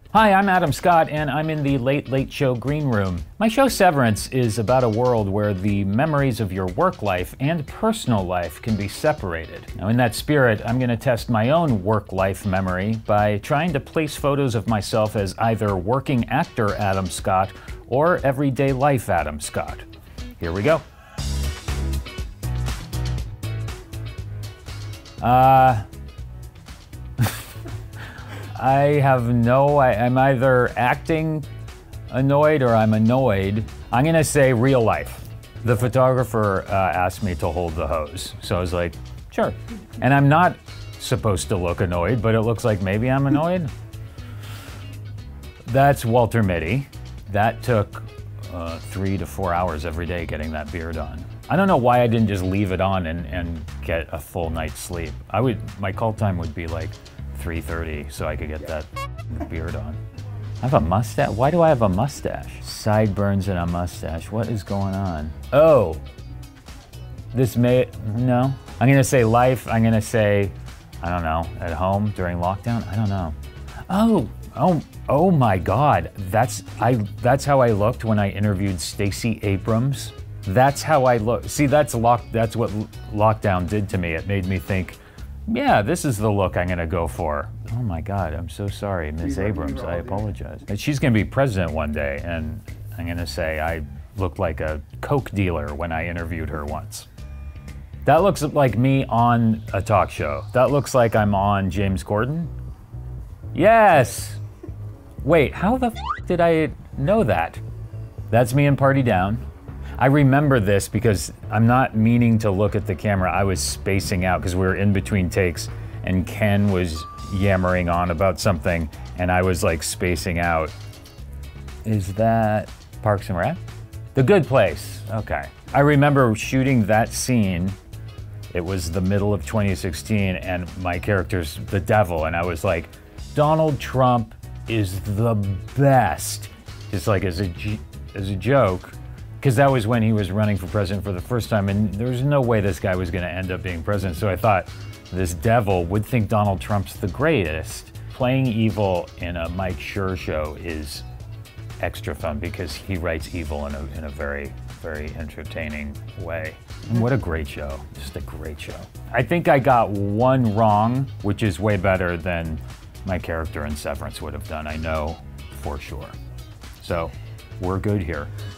Hi, I'm Adam Scott, and I'm in the Late Late Show green room. My show Severance is about a world where the memories of your work life and personal life can be separated. Now, in that spirit, I'm going to test my own work-life memory by trying to place photos of myself as either working actor Adam Scott or everyday life Adam Scott. Here we go. I'm either acting annoyed or I'm annoyed. I'm gonna say real life. The photographer asked me to hold the hose, so I was like, sure. And I'm not supposed to look annoyed, but it looks like maybe I'm annoyed. That's Walter Mitty. That took 3 to 4 hours every day getting that beard on. I don't know why I didn't just leave it on and get a full night's sleep. My call time would be like 3:30 so I could get that beard on. I have a mustache? Why do I have a mustache? Sideburns and a mustache. What is going on? Oh, no. I'm gonna say life. I'm gonna say, I don't know, at home during lockdown. I don't know. Oh my God. That's how I looked when I interviewed Stacey Abrams. That's how I look. See, that's what lockdown did to me. It made me think, yeah, this is the look I'm gonna go for. Oh my God, I'm so sorry, Ms. Abrams, I apologize. And she's gonna be president one day, and I'm gonna say I looked like a Coke dealer when I interviewed her once. That looks like me on a talk show. That looks like I'm on James Corden. Yes! Wait, how the f did I know that? That's me in Party Down. I remember this because I'm not meaning to look at the camera. I was spacing out because we were in between takes and Ken was yammering on about something and I was like spacing out. Is that Parks and Rec? The Good Place, okay. I remember shooting that scene. It was the middle of 2016 and my character's the devil and I was like, Donald Trump is the best. Just like as a joke. Because that was when he was running for president for the first time, and there was no way this guy was going to end up being president. So I thought this devil would think Donald Trump's the greatest. Playing evil in a Mike Schur show is extra fun because he writes evil in a very, very entertaining way. And what a great show, just a great show. I think I got one wrong, which is way better than my character in Severance would have done, I know for sure. So we're good here.